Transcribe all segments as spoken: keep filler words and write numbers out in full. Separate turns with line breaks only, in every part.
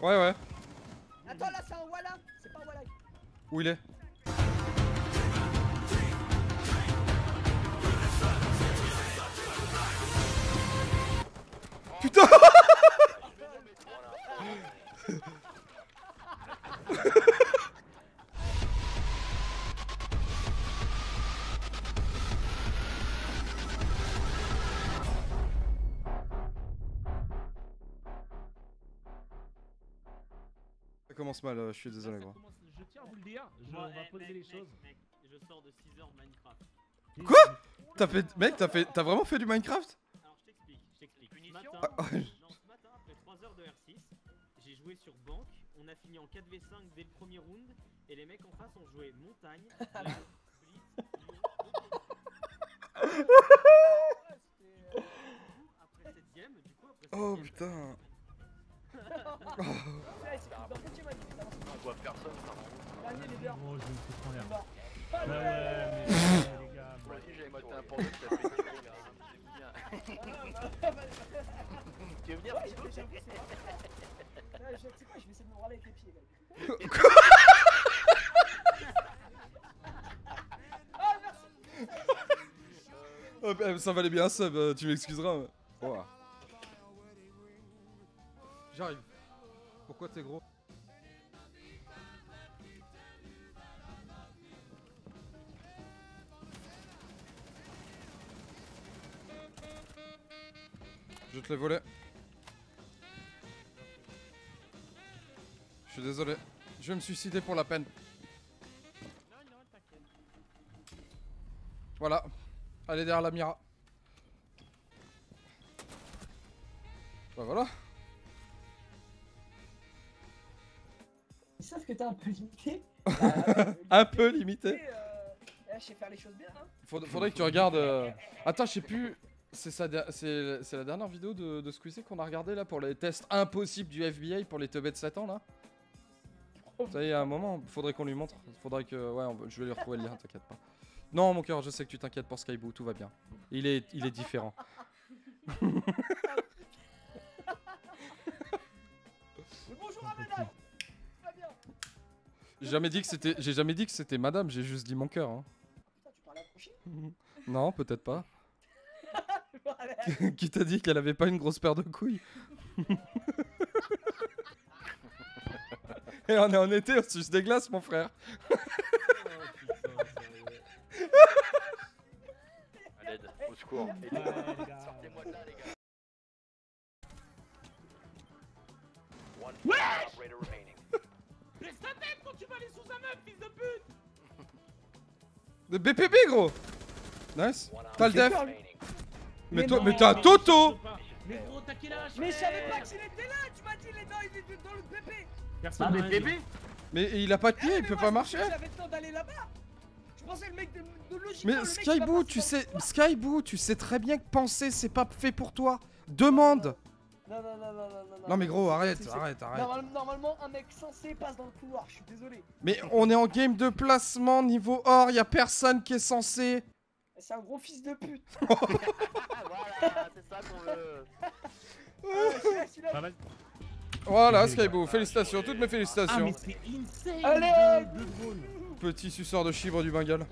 Ouais, ouais.
Attends, là, c'est un Walla. C'est pas un Walla.
Où il est? Putain. Ça commence mal, euh, je suis désolé gros.
Commence, je tiens à vous le dire, je,
Moi,
on va
eh,
poser
mec,
les
mec,
choses.
Mec, je sors de six heures Minecraft.
Quoi? T'as fait... Mec, t'as fait... T'as vraiment fait du Minecraft?
Alors je t'explique, je t'explique. Ce
Punition
matin,
Ah, ouais.
non, ce matin, après trois heures de R six, j'ai joué sur banque, on a fini en quatre v cinq dès le premier round, et les mecs en face ont joué montagne, Blaze, Blitz, Lion, du coup, après septième, du coup après
Oh
septième,
putain.
Ouais, c'est dans quel team, Manu?
On voit personne, ça rend ouf.
Dernier leader.
Oh, je vais me foutre en l'air.
Mort.
Ouais, ouais, mais les gars.
Moi aussi j'avais maté un porno qui a pété les gars. C'est bien. Tu veux venir?
Ouais, j'avoue, j'avoue, c'est vrai. Ouais, je- Tu sais quoi, je vais essayer de me branler avec les pieds, gars. Ah, merci.
Oh, bah, ça valait bien un sub, euh, tu m'excuseras. mais- Oh. J'arrive. Pourquoi t'es gros? Je te l'ai volé. Je suis désolé. Je vais me suicider pour la peine.
Non, non, t'inquiète.
Voilà. Allez derrière la Mira. Bah voilà.
Ils savent que t'es un peu limité.
Un peu limité.
Euh, là, je sais faire les choses bien, hein.
Faudrait, faudrait que tu regardes. euh, Attends, je sais plus. C'est sa der- c'est c'est la dernière vidéo de, de Squeezie qu'on a regardé là pour les tests impossibles du F B I pour les teubés de sept ans là. Ça y est, à un moment, faudrait qu'on lui montre. Faudrait que. Ouais, on va- je vais lui retrouver le lien, t'inquiète pas. Non, mon cœur, je sais que tu t'inquiètes pour Skyboo, tout va bien. Il est, il est différent.
Mais bonjour à madame. Tout va bien.
J'ai jamais dit que c'était, j'ai jamais dit que c'était madame, j'ai juste dit mon cœur. Hein.
Putain, tu parles à la prochaine.
Non, peut-être pas.
Voilà.
Qui t'a dit qu'elle avait pas une grosse paire de couilles? Et on est en été, on suce des glaces, mon frère.
À l'aide, au secours.
Ouais, les gars.
Sortez-moi de là les gars.
Laisse ta tête quand tu vas aller sous un œuf, fils de pute.
De B P B, gros. Nice. T'as le
fait
def.
peur, lui.
Mais
Mais
toi,
non,
mais t'as
non,
Toto.
je peux pas. Mais gros, t'as quel âge?
Mais je savais pas qu'il était là. Tu m'as dit, il est dans, il est dans le P P.
Personne
Ah
n'a
mais
rien dit.
bébé.
Mais il a pas de pied,
Ah,
il
mais
peut
moi,
pas
je
marcher.
pensais que J'avais le temps d'aller là-bas. Je pensais le mec de, de logiquement, le
Mais
mec, il va
Skyboo,
passer
tu
dans
sais,
le couloir.
Skyboo, tu sais très bien que penser c'est pas fait pour toi. Demande.
Non, non, non, non, non, non.
Non mais gros, arrête,
C'est- c'est-
arrête, arrête.
Normal- Normalement, un mec censé passe dans le couloir. Je suis désolé.
Mais on est en game de placement niveau or, y a personne qui est censé.
C'est un gros fils de pute.
Ah voilà, c'est ça qu'on veut.
Ah, celui-là, celui-là.
Ah, vas-y.
Voilà, Skyboo, félicitations, toutes mes
Ah,
félicitations.
mais c'est insane.
Allez,
de, de drôle.
Petit suceur de chivre du Bengale.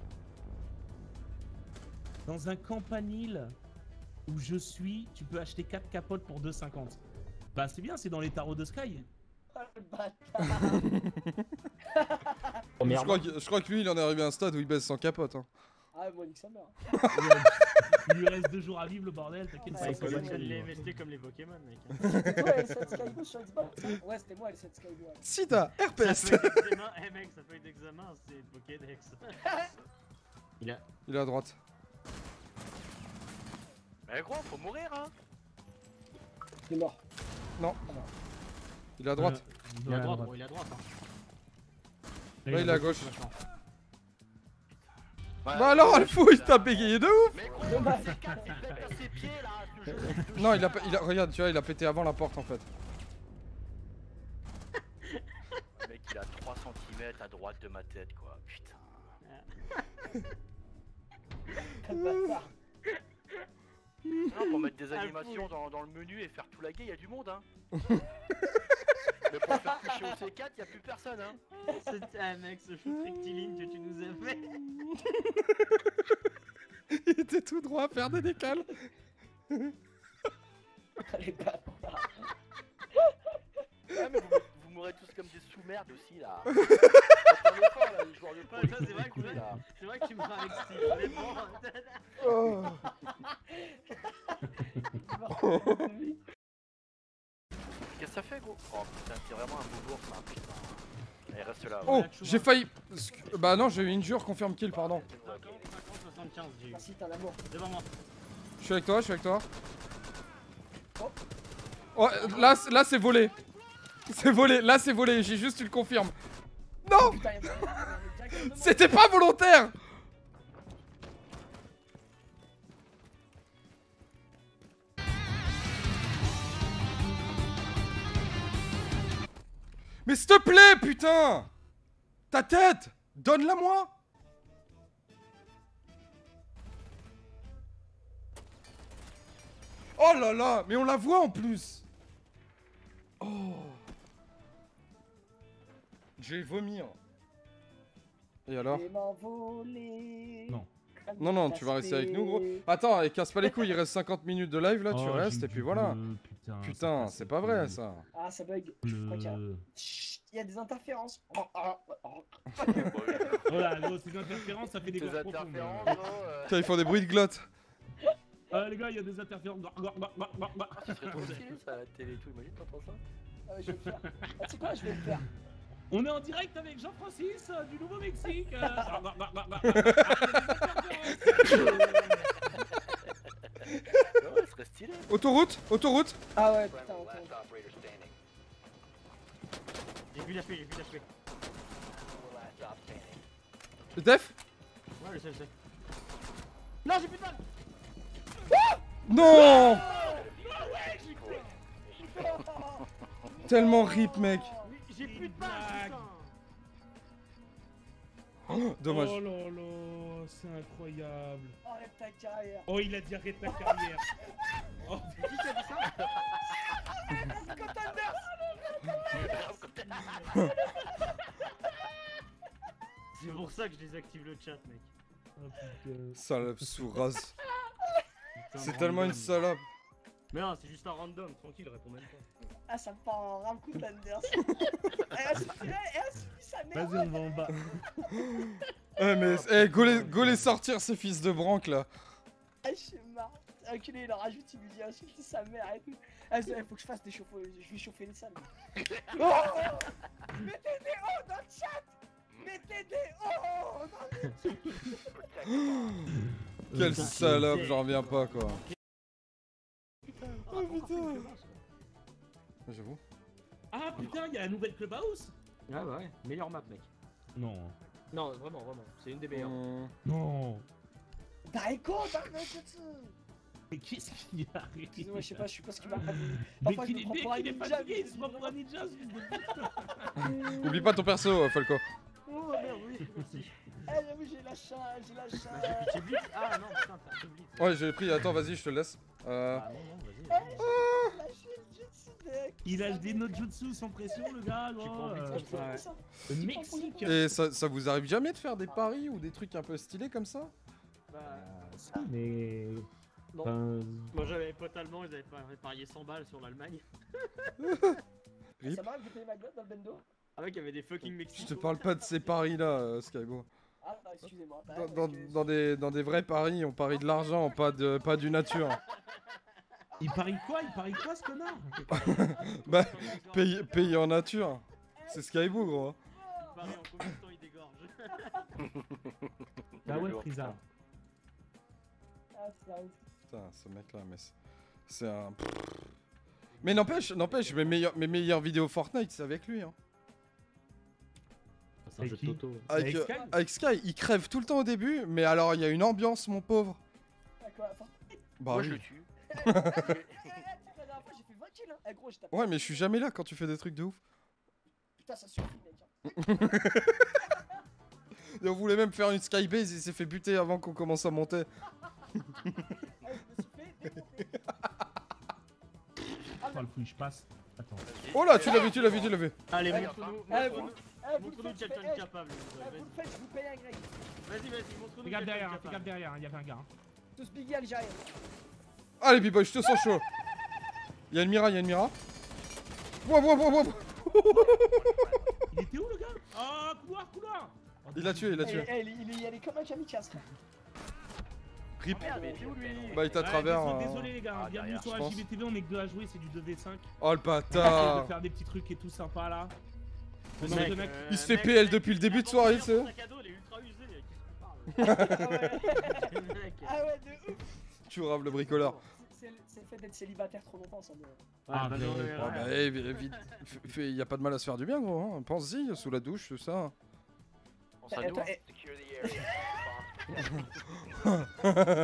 Dans un campanile où je suis, tu peux acheter quatre capotes pour deux cinquante. Bah c'est bien, c'est dans les tarots de Sky.
Oh, le bâtard.
Je crois, que, je crois que lui, il en est arrivé à un stade où il baisse sans capote. Hein.
Ah, moi, nique sa mère.
Il lui reste deux jours à vivre le bordel, t'inquiète
Ouais,
pas.
Ouais,
il
c'est
faut
comme
pas
ça,
le
les
faire,
M S T comme les Pokémon, mec.
C'était toi, L sept Skyboo sur Xbox. Ouais, c'était moi, L sept Skyboo. Ouais.
Sida,
Ça
herpès.
peut être d'examen, eh mec, ça peut être d'examen, c'est Pokédex. Il a.
Il est à droite.
Mais gros, faut mourir hein.
Il est mort.
Il est à droite.
Euh,
Il est à
ouais,
droite,
ouais.
gros, il est à droite. Hein.
Là, il est à gauche.
Vachement.
Ouais,
Bah alors, Alfou, il t'a bégayé de ouf.
Mais gros, c'est quatre, il pète ses pieds là, ce jeu. de
Non, il a,
chien.
pas- il a, regarde, tu vois, il a pété avant la porte en fait.
Le mec il a trois centimètres à droite de ma tête quoi, putain.
Quel bâtard.
Non, pour mettre des
Ah,
animations
fou.
dans, dans le menu et faire tout laguer, il y a du monde hein. on fait quatre, y'a plus personne, hein.
C'était un mec, ce shoot rectiligne que tu nous as fait.
Il était tout droit à faire des décales.
Les bâtards.
Ouais, mais vous, vous mourrez tous comme des sous-merdes aussi, là. Faites un effort, là, les joueurs de
Ouais,
pool,
ça, c'est vrai que
couilles, là.
C'est vrai que tu me fais avec Steve, honnêtement.
Oh.
Qu'est-ce que ça fait, gros? Oh putain, t'es vraiment un beau ça, putain. Allez, reste là.
Oh, j'ai failli. Bah non, j'ai eu une jure, confirme kill, pardon.
cinquante, cinquante, soixante-quinze, j'ai eu.
Merci, t'es un amour.
Devant moi.
Je suis avec toi, je suis avec toi.
Oh.
Oh, là, c'est- là c'est volé. C'est volé, là c'est volé, j'ai juste tu le confirmes. Non,
Putain, il y a direct un demande.
c'était pas volontaire. Mais s'il te plaît, putain. Ta tête, donne-la moi. Oh là là, mais on la voit en plus. Oh. Je vais vomir. Et alors?
Les mains volées.
Non.
Non, non, tu vas rester avec nous, gros. Attends, et casse pas les couilles, il reste cinquante minutes de live là, tu
Oh,
restes
j'ai
et puis
du
voilà.
bleu, Putain,
Putain,
ça
c'est
passe
pas vrai
plus.
ça.
Ah, ça bug. Je crois qu'il y a...
Bleu.
Chut, il y a des interférences. Oh, oh, oh.
Voilà, gros, c'est une interférence, ça fait des
Tes
gorges profondes.
interférences, gros. euh,
Tiens, ils font des bruits de glotte.
Ah les gars, il y a des interférences. Bah, bah, bah, bah, bah, bah.
Ah, ça serait trop stylé, ça, à la télé et tout. Imagine, t'entends ça?
Ah, ouais, je vais le faire. Ah, tu sais quoi, je vais le faire.
On est en direct avec Jean-Francis euh, du Nouveau-Mexique. euh, bah, bah, bah, bah, bah, bah, ah, il y a des interférences.
Ouais, ça serait stylé.
Autoroute, autoroute.
Ah ouais, putain, attends.
J'ai vu l'H P, j'ai vu l'H P.
Def.
Ouais, je sais, je sais. Non, j'ai plus de balles.
Non. Tellement rip, mec.
Oui, j'ai plus de balles,
blague.
putain.
Oh, dommage.
Oh là là, c'est incroyable.
Arrête ta carrière.
Oh, il a dit arrête ta carrière. Oh,
C'est qui qui a dit ça? C'est pour ça que je désactive le chat, mec.
oh, putain.
Salope sous rase.
Putain,
C'est
de
tellement une
random.
salope.
Mais non, c'est juste un random, tranquille, réponds même pas.
Ah, ça me part en ras le coup d'Anders. Et là, celui-là, et là, celui sa mère.
Vas-y, on va en bas.
Ouais, mais. Eh, go les, go les sortir, ces fils de branque là.
Ah, je suis marre. Enculé, il en rajoute, il lui dit insulte sa mère et tout. Ah, il faut que je fasse des chauffeurs, je vais chauffer les salles. Oh, mettez des O dans le chat. Mettez des O dans le
Quelle
Putain,
salope,
c'est-
j'en reviens pas quoi.
Oh
putain. J'avoue.
Ah putain, il y a la nouvelle Clubhouse.
Ah bah ouais, meilleure map, mec.
Non.
Non, vraiment, vraiment, c'est une des meilleures.
Hum,
Non.
Daiko, Dark Jutsu.
Mais qu'est-ce qu'il a arrêté?
Excusez-moi, je sais pas, je sais pas ce qu'il m'a fait.
Mais
Parfois,
qu'il
je
est,
me
mais
prends pour un
qu'il est
ninja,
fatigué,
mais
il se prend pour un ninja, ce fils de pute.
Oublie pas ton perso, euh, Falco.
Oh merde, oui, merci.
Eh, j'avoue, j'ai la chat, j'ai la
Bah, j'ai
chat.
pitché Blitz. Ah non, putain, t'as fait Blitz.
Ouais, j'ai pris. Attends, vas-y, je te le laisse. Euh.
Ah non, non, vas-y.
Eh,
vas-y.
j'ai lâché le Jutsu deck.
Il a des no jutsu sans pression, le gars,
Tu
gros.
prends vite
euh,
comme
Je fais ça.
Le Mexique.
Et ça, ça vous arrive jamais de faire des paris ou des trucs un peu stylés comme ça?
Bah,
Ah, si, mais.
Non.
Enfin,
moi j'avais des potes allemands, ils avaient par- parié cent balles sur l'Allemagne.
Rip.
Ça m'arrive de payer ma glotte dans le bendo?
Ah mec, il y avait des fucking
Je
Mexicains.
te parle pas de ces paris là, euh, Skybo.
Ah, non, excusez-moi. Bah,
Dans,
parce
dans,
que-
dans des, dans des vrais paris, on parie de l'argent, pas, de, pas du nature.
il parie quoi? Il parie quoi, ce connard?
Bah, Payer payer en nature. C'est Skybo, gros.
Il parie en combien de temps il dégorge.
Ah ouais,
Lourd,
Frieza.
Ah, c'est vrai.
Putain, ce mec là, mais c'est- c'est un. Mais n'empêche, n'empêche, mes meilleures, mes meilleures vidéos Fortnite, c'est avec lui. Hein.
C'est un
Avec
jeu de
qui
Toto.
Avec,
Avec
euh,
Sky
avec Sky, il crève tout le temps au début, mais alors il y a une ambiance, mon pauvre.
Ah, quoi, enfin,
Bah
Moi, je
oui.
le tue.
eh, eh, eh, la dernière fois, j'ai fait vingt kills, hein. Eh, gros, j'ai tapé.
Ouais, mais je suis jamais là quand tu fais des trucs de ouf.
Putain, ça suffit, mec. hein.
Et on voulait même faire une skybase, il s'est fait buter avant qu'on commence à monter.
Ah, je me suis fait démonter. Ah,
Oh, le fouille, je passe. Pas de attends.
Vas-y.
Oh là, tu l'as vu, tu l'as vu, tu l'as vu.
Allez,
Allez,
montre-nous.
Eh, vous,
Montre-nous
eh, vous le
montre-nous
faites,
quelqu'un
eh,
de capable.
eh,
Vas-y,
vous le faites, je vous paye un grec.
vas-y, vas-y, montre-nous
Fais gaffe
quelqu'un de
derrière, hein, fais
capable.
gaffe derrière, il y avait un gars. Hein.
Tous biggie algérien.
Allez, B-Boy, je te sens chaud. Y'a une Mira, y'a une Mira. Ouah, ouah, ouah, ouah.
Il était où le gars? Ah, couloir, couloir. Oh,
Il l'a tué, il l'a
Eh,
tué.
eh, il, il, il, il est comme un kamikaze.
Rip.
Ah, merde, mais il est où lui?
Bah, il est à
Ouais,
travers.
désolé,
euh,
désolé les gars,
Ah,
bienvenue
derrière,
sur
je
la
pense.
J V T V, on est que deux à jouer, c'est du deux v cinq.
Oh le
On essaie
bâtard.
de faire des petits trucs et tout sympa là.
Mais
Non,
non,
mais
mais-
mec,
Il se fait P L depuis le début de soirée, tu sais.
Son sac à dos, il est ultra usé. Qu'est-ce qu'on parle? Mec.
Ah ouais, de ouf.
Tu raves le bricoleur.
C'est le c'est le fait d'être célibataire trop longtemps, ça me.
Ah,
bah
mais-
non,
ouais,
mais
Oh,
ouais.
bah, eh, vi- vite. F- fais- Y a pas de mal à se faire du bien, gros. Hein. Pense-y, sous la douche, tout ça.
On s'en
Attends,
nous, hein.
eh.
Secure the area.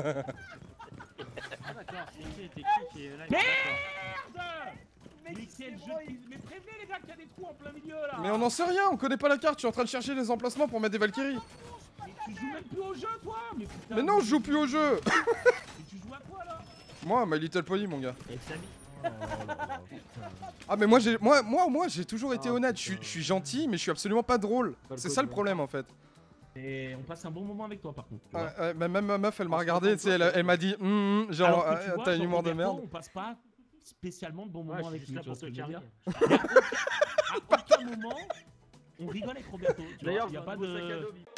Ah, d'accord, c'est qui était qui qui est là?
Merde.
Mec,
Mais
il
quel
s'est
jeu
broyé.
de... Mais prévenez les gars qu'il y a des trous en plein milieu là.
Mais on n'en sait rien, on connaît pas la carte. Je suis en train de chercher les emplacements pour mettre des Valkyries.
Mais tu joues même plus au jeu toi. Mais, putain,
Mais non, je joue plus au jeu.
Mais tu joues à quoi là?
Moi, My Little Pony, mon gars.
Et Samy.
Oh là là, putain.
Ah, mais moi, j'ai, moi, moi, moi, j'ai toujours été
Ah,
honnête. Je suis, je suis gentil, mais je suis absolument pas drôle. C'est ça le problème, en fait.
Et on passe un bon moment avec toi par contre. tu vois.
Ouais, ouais, mais même ma meuf, elle m'a
On se
regardé, tu sais, elle,
retrouve,
elle m'a dit, hum, hum, genre,
Alors que tu
euh,
vois,
t'as un
genre,
humour de
Roberto,
merde.
On passe pas spécialement de bons
Ouais,
moments
je
avec
suis
lui,
juste
tu
là
vois
pour
ce
te
que je veux
carrer.
dire. À aucun moment, on rigole avec Roberto. tu vois.
D'ailleurs,
Il y a
j'ai
pas
un nouveau sac à
de.
dos, Bip.